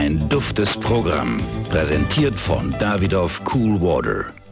Ein duftes Programm, präsentiert von Davidoff Cool Water.